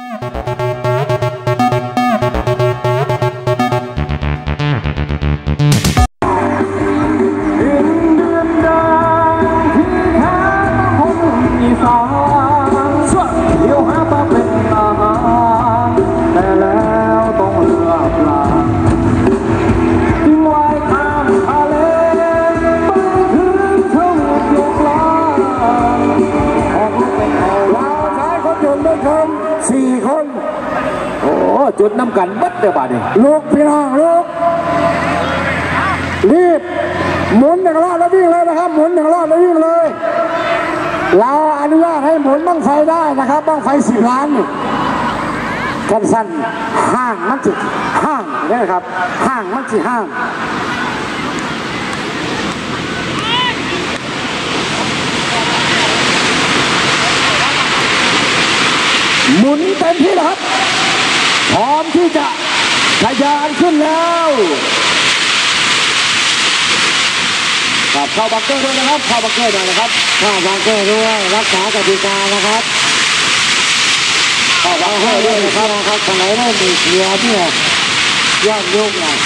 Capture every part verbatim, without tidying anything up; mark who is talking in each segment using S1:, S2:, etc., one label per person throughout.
S1: สี่คนโอ้จุดน้ำกันบัดเดี๋ยวบาดนี่ลูกพี่น้องลูกรีบหมุนหนึ่งรอบแล้ววิ่งเลยนะครับหมุนหนึ่งรอบแล้ววิ่งเลยเราอนุญาตให้หมุนบั้งไฟได้นะครับบั้งไฟสิบล้านนี่กันสั้นห้างมันจิห้างนี่นะครับห้างมันจิห้างหมุนเต็มที่นะครับพร้อมที่จะทะยานขึ้นแล้วครับเข้าบังเกอร์ด้วยนะครับเข้าบังเกอร์ด้วยนะครับเข้าบังเกอร์ด้วยรักษากติกานะครับเข้าบังเกอร์ด้วยนะครับนะครับสมัยนั้นมีเสียเนี่ยยอดยุคนะ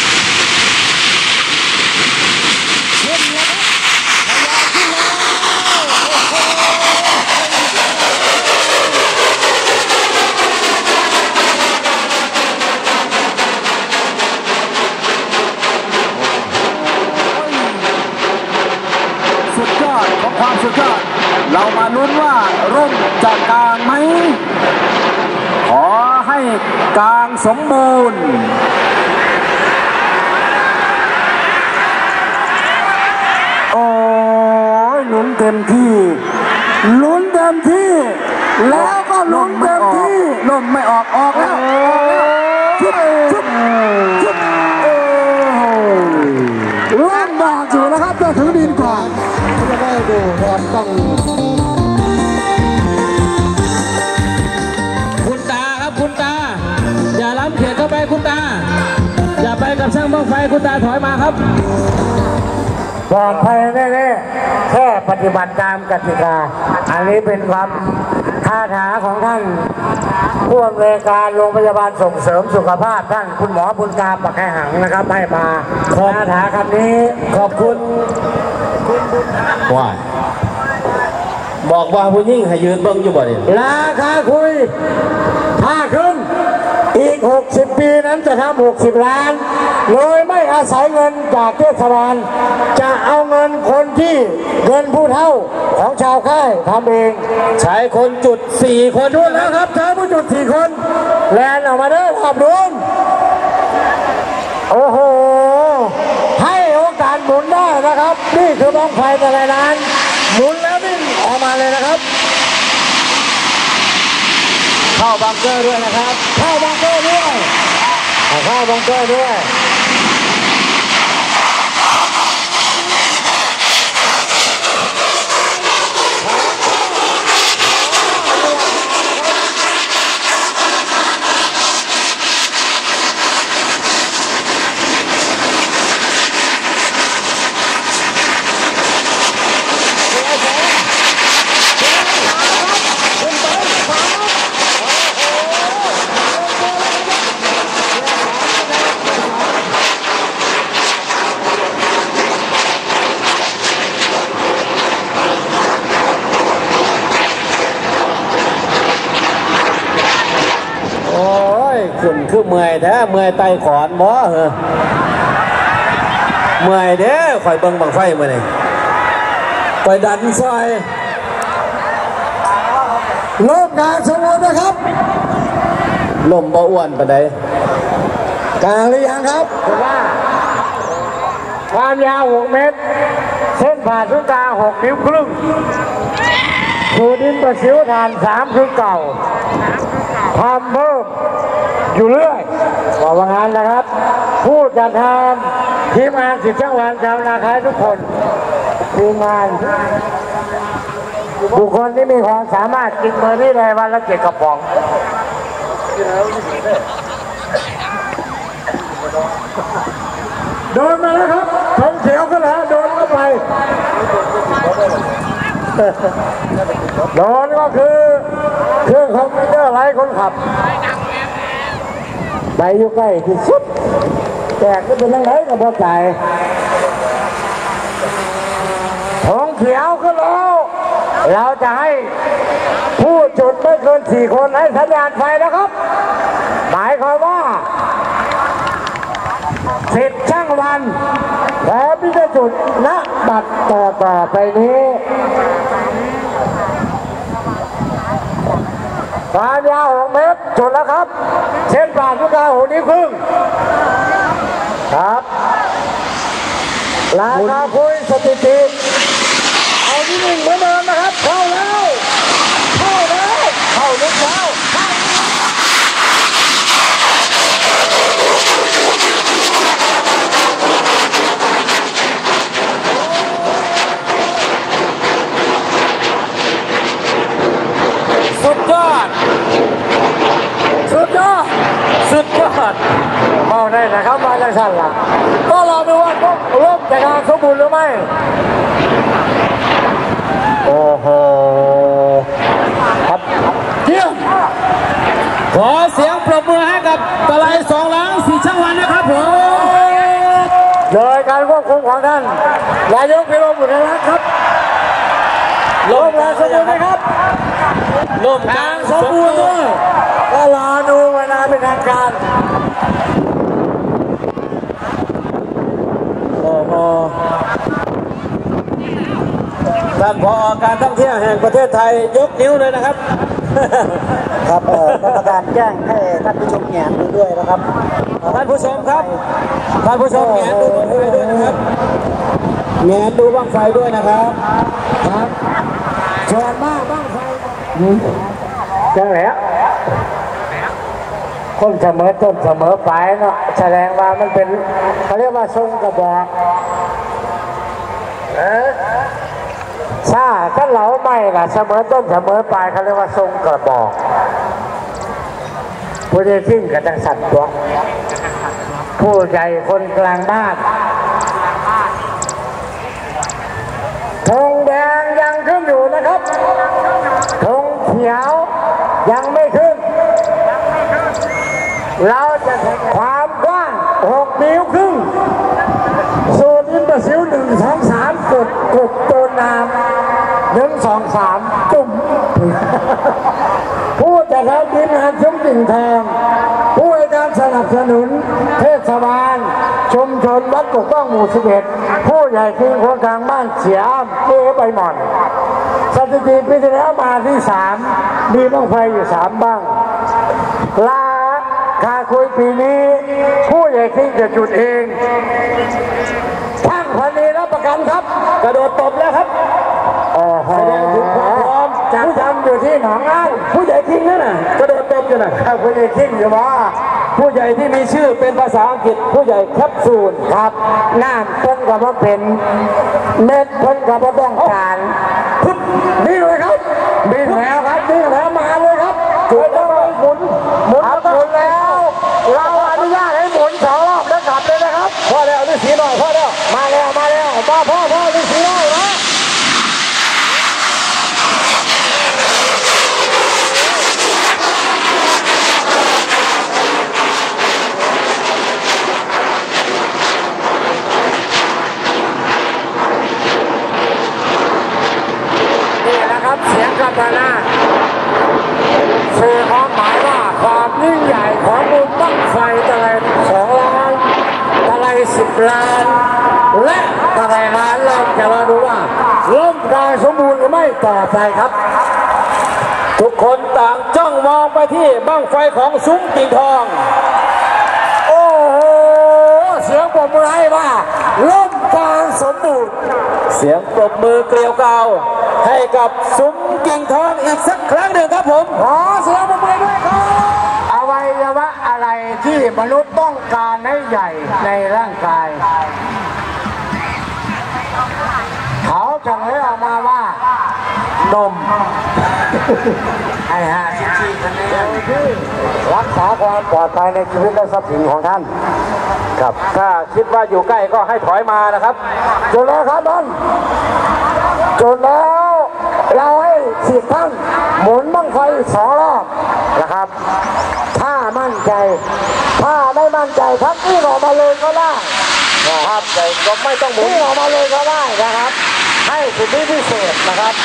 S1: ความสุดยอดเรามาลุ้นว่าร่มจะกลางไหมขอให้กลางสมบูรณ์โอ้ยลุ้นเต็มที่ลุ้นเต็มที่แล้วก็ลุ้นเต็มที่ล่มไม่ออกออกแล้วชุบชุบชุบลำบากอยู่นะครับจะถึงดินก่อนจะได้ดูตอนต้องคุณตาครับคุณตาอย่าล้ำเขตเข้าไปคุณตาอย่าไปกับช่างบ้างไฟคุณตาถอยมาครับปลอดภัยแน่ๆแค่ปฏิบัติตามกติกาอันนี้เป็นความคาถาของท่านผู้อำนวยการโรงพยาบาลส่งเสริมสุขภาพท่านคุณหมอบุญตาปักไข่หังนะครับให้มาคาถาคำนี้ขอบคุณว่าบอกว่าผู้ยิ่งให้ยืนเบิ้งอยู่บ่เนี่ยราคาคุยถ้าขึ้นอีกหกสิบปีนั้นจะทำหกสิบล้านโดยไม่อาศัยเงินจากเทศบาลจะเอาเงินคนที่เงินผู้เฒ่าของชาวค่ายทำเองใช้คนจุดสี่คนด้วยแล้วครับใช้ผู้จุดสี่คนแลนออกมาเด้อขับรถโอ้โหให้โอกาสหมุนได้นะครับนี่คือบ้องไฟแต่ละล้านหมุนแล้วนี่ออกมาเลยนะครับเข้าบังเกอร์ด้วยนะครับเข้าบังเกอร์ด้วยเข้าบังเกอร์ด้วยคุณคือเมื่อยแท้เมื่อยไตขอนบ่เหรอเมื่อยเด้อคอยเบิ่งบังไฟมาเนี่ยไปดันไฟลมกลางสมบูรณ์นะครับลมบ่อ้วนปานใดกลางหรือยังครับผมว่าความยาวหกเมตรเส้นผ่าศูนย์กลางหกนิ้วครึ่งคูดินประสิวฐานสามคือเก่าทำเพิ่มอยู่เรื่อยว่าว่างานนะครับผู้จัดทำทีมงานสิบจังหวัดชาวนาคายทุกคนทีมงานบุคคลที่มีความสามารถกินเบอร์นี้ได้วันละเจ็ดกระป๋องโดนมาแล้วครับทงเขียวก็แล้วโดนเข้าไปโดนก็คือเครื่องคอมพิวเตอร์ไร้คนขับไปอยู่ใกล้ที่สุดแจกก็เป็นยังไงกับพ่อใจทองเขียวขึ้นแล้วเราจะให้ผู้จุดไม่เกินสี่คนให้สัญญาณไฟนะครับหมายความว่าสิบช่างวันแล้วพิจจุดณบัตรต่อต่อไปนี้ความยาวหกเมตรจุดแล้วครับเส้นผ่านทุกการหกนิ้วครึ่งครับราคาคุยสถิติเอาที่หนึ่งเหมือนเดิมนะครับเข้าแล้วเข้าแล้วเข้าลึกแล้ว
S2: สุดยอดสุดยอดสุดยอด
S1: เอาได้นะครับมาจากสั่นล่ะก็รอดูว่าต้องร่วมจากการสมบูรณ์หรือไม่โอ้โหครับ
S2: เยี่ยมขอเสียงปรบมือให้กับตะไลสองหลังสี่ช่างวันนะครับผม
S1: โดยการควบคุมของท่านนายกพิรมบุญรัตน์ครับลงแรงสมบูรณ์ไหมครับ
S2: ลมกลาง
S1: สมบูรณ์ด้วยก็รอดูเวลาเป็นทางการ
S2: โอ้โหท่านผอ.การท่องเที่ยวแห่งประเทศไทยยกนิ้วเลยนะครับ
S1: ครับเอ่อกรรมการแจ้งให้ท่านผู้ชมแงนดูด้วยนะครับ
S2: ท่านผู้ชมครับท่านผู้ชมแงนดูบ้างไฟด้วยนะครับแงนดูบ้างไฟด้วยนะครับ
S1: ครับเชิญมากบ้างไฟเจ้าแล้วคนเสมอต้นเสมอปลายเนาะแสดงว่ามันเป็นเขาเรียกว่าทรงกระบอกเออถ้าถ้าเราไม่ล่ะเสมอต้นเสมอปลายเขาเรียกว่าทรงกระบอกผู้ใหญ่ทิ้งกับจังสัตว์ตัวผู้ใหญ่คนกลางบ้านธงแดงยังขึ้นอยู่นะครับธงเขียวยังไม่ขึ้นเราจะแข่งความกว้างหกนิ้วครึ่งโซนอินเตอร์ซิลหนึ่งสองสามกดกดตัวน้ำหนึ่งสองสามจุ่มผู้จัดการทีมงานซุ้มกิ่งทองผู้ให้การสนับสนุนเทศบาลชุมชนวัดปกป้องหมู่สิบเอ็ดผู้ใหญ่ทีมคนกลางบ้านเสียเจ๊ใบหม่อนสถิติปีที่แล้วมาที่สามมีบ้างไฟอยู่สามบ้างลาคาคุยปีนี้ผู้ใหญ่ทีมจะจุดเองช่างพันนี้รับประกันครับ
S2: กระโดดตบแล้วครับ
S1: แสดงถึงความพร้อมจากทำอยู่ที่หนองอ้าง
S2: ผู้ใหญ่ทิ้งนั่นน่ะกระโดดตบอยู่น่ะ
S1: ผู้ใหญ่ทิ้งอยู่ว่า
S2: ผู้ใหญ่ที่มีชื่อเป็นภาษาอังกฤษผู้ใหญ่แคปซูล
S1: ครับน้ำเพิ่นกับว่าเป็นเม็ดเพิ่นกับว่าต้องการนี่เลยครับนี่แล้วครับนี่แล้วมาเลยครับจุดแล้วหมุนหมุนหมุนแล้วเราอนุญาตให้หมุนสองรอบแล้วกลับเลยนะครับ
S2: พ่อแล้วฤาษีหน่อยพ่อแล้ว
S1: มาแล้วมาแล้วมาพ่อพ่อฤาษีหน่อยนะเสียงกัมนาสื่อความหมายว่าความยิ่งใหญ่ของบุญบั้งไฟตะไลสองล้านตะไลสิบล้านและตะไลล้านเราจะมาดูว่าร่มกลางสมบูรณ์หรือไม่ต่อไปครับ
S2: ทุกคนต่างจ้องมองไปที่บั้งไฟของซุ้มกิ่งทอง
S1: โอ้โหเสียงปรบมือให้ว่าร่มกลางสมบูรณ์
S2: เสียงปรบมือเกลียวกราวให้กับซุ้มกิ่งทองอีกสักครั้งหนึ่งครับผม
S1: ขอเสียงปรบมือด้วยครับอวัยวะอะไรที่มนุษย์ต้องการให้ใหญ่ในร่างกายเขาจะให้ออกมาว่านมไอ้ฮะชิชีคนนี้รักษาความปลอดภัยในชีวิตและทรัพย์สินของท่าน
S2: ครับถ้าคิดว่าอยู่ใกล้ก็ให้ถอยมานะครับ
S1: จนแล้วครับท่านจนแล้วเราให้สิบท่านหมุนบั้งไฟสองรอบนะครับถ้ามั่นใจถ้าไม่มั่นใจพักที่ออกมาเลยก็ได้นะครับใจก็ไม่ต้องหมุนออกมาเลยก็ได้นะครับให้สิทธิพิเศษนะครับ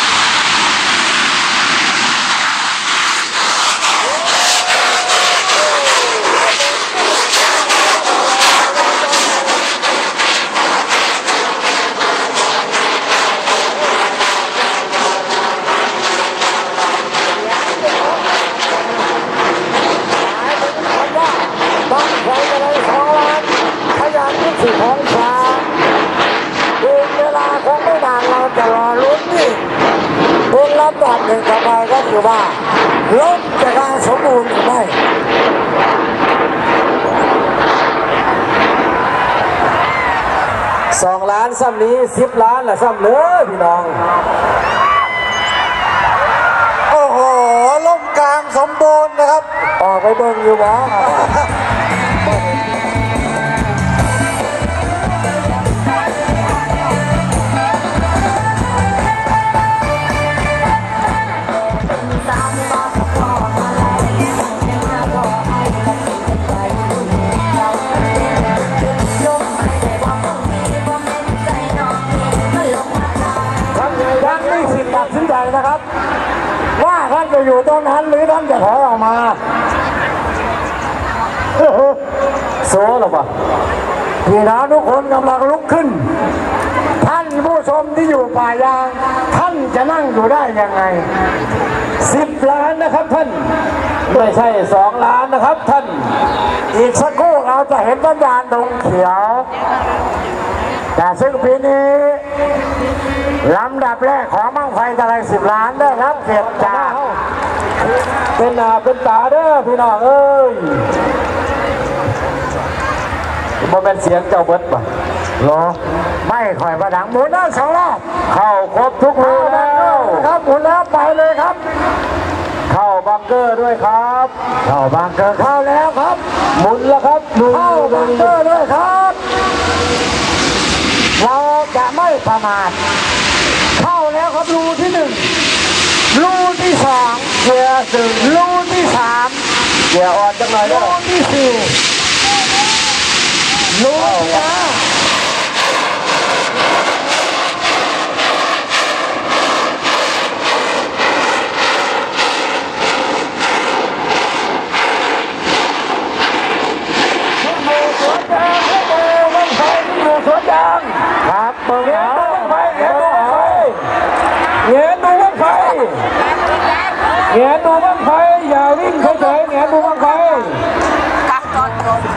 S1: บั้งไฟอะไรสองล้านขยันที่สี่ของฟ้าดูเวลาคงไม่นานเราจะรอลุ้นนี่เป็นลำดับหนึ่งต่อไปก็คือว่าลบจะการสมบูรณ์หรือไม่
S2: สองล้านซ้ำนี้สิบล้านละซ้ำเนื้อพี่น้อง
S1: โอ้โหล่มกลางสมบูรณ์นะครับออกไปเบิ่งอยู่บ่ยังไม่สิทธิ์ตัดสินใจนะครับว่าท่านจะอยู่ตรงนั้นหรือท่านจะถอยออกมา
S2: โซ่หรอปะ
S1: พี่น้องทุกคนกำลังลุกขึ้นท่านผู้ชมที่อยู่ป่ายางท่านจะนั่งอยู่ได้ยังไง
S2: สิบล้านนะครับท่านไม่ใช่สองล้านนะครับท่าน
S1: อีกสักครู่เราจะเห็นสัญญาณธงเขียวแต่ซึ่งปีนี้ลำดับแรกของบั้งไฟตะไลสิบล้านได้รับเกียรติจาก
S2: เป็นหน้าเป็นตาเด้อพี่น้องเอ้ยบ่เป็นเสียงเจ้าเบิดป่ะ
S1: หรอไม่ค่อยประดังหมุนด้านสองรอบ
S2: เข้าครบทุกรูแล้ว
S1: ครับหมุนแล้วไปเลยครับ
S2: เข้าบังเกอร์ด้วยครับ
S1: เข้าบังเกอร์เข้าแล้วครับ
S2: หมุนแล้วครับ
S1: เข้าบังเกอร์ด้วยครับเราจะไม่ประมาทเข้าแล้วครับรูที่หนึ่งรูที่สอง
S2: เกียร์สี่
S1: รูที่สาม
S2: เกียร์อ่อนจังเลย
S1: รูที่สี่รูที่ห้า
S2: ครับเปิดเงี้ยดูบั้งไฟเงี้ยดูบั้งไฟเงี้ยดูบั้งไฟเงี้ยดูบั้งไฟอย่าวิ่งเฉยๆเงี้ยดูบั้งไฟกักก่อนก่อน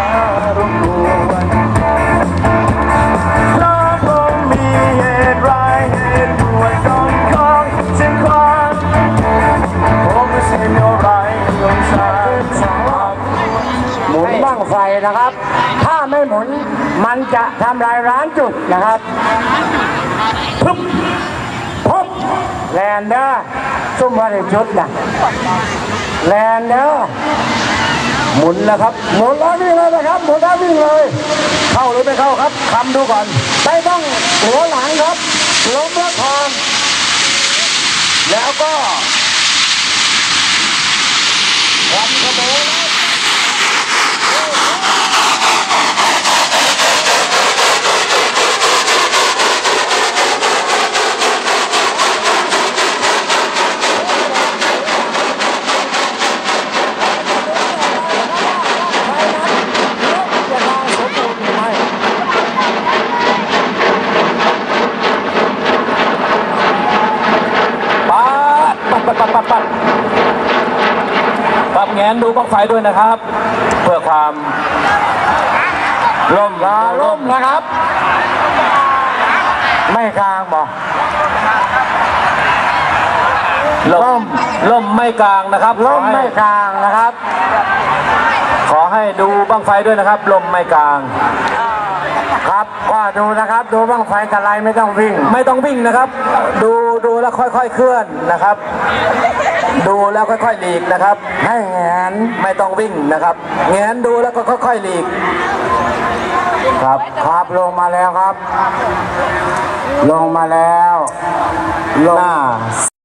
S2: ถ้าผมมีเหตุร้ายเหตุด่วนต้องของฉันก่อนผมไม่ใช่เมื่อไรยงชา
S1: หมุนบั้งไฟนะครับถ้าไม่หมุนมันจะทำลายร้านจุดนะครับปุ๊บปุ๊บแลนเดอร์ซุ่มมาในจุดนะแลนเดอร์
S2: หมุนแล้วครับ
S1: หมุนแล้ววิ่งเลยนะครับหมุนแล้ววิ่งเลย
S2: เข้าหรือไม่เข้าครับคำดูก่อน
S1: ไม่ต้องหัวหลังครับล้มแล้วทอน
S2: แล้วก็วันกระโดดปัดปัดปัดปัดแงนดูบั้งไฟด้วยนะครับเพื่อความล่ม
S1: ลาล่มนะครับไม่กลางบอก
S2: ล่มล่มไม่กลางนะครับ
S1: ล่มไม่กลางนะครับ
S2: ขอให้ดูบั้งไฟด้วยนะครับลมไม่กลาง
S1: ครับก็ดูนะครับดูบั้งไฟตะไลไม่ต้องวิ่ง
S2: ไม่ต้องวิ่งนะครับดูดูแล้วค่อยๆเคลื่อนนะครับดูแล้วค่อยๆหลีกนะครับ
S1: ให้แงน
S2: ไม่ต้องวิ่งนะครับแงนดูแล้วก็ค่อยๆหลีก
S1: ครับครับลงมาแล้วครับลงมาแล้ว
S2: ลง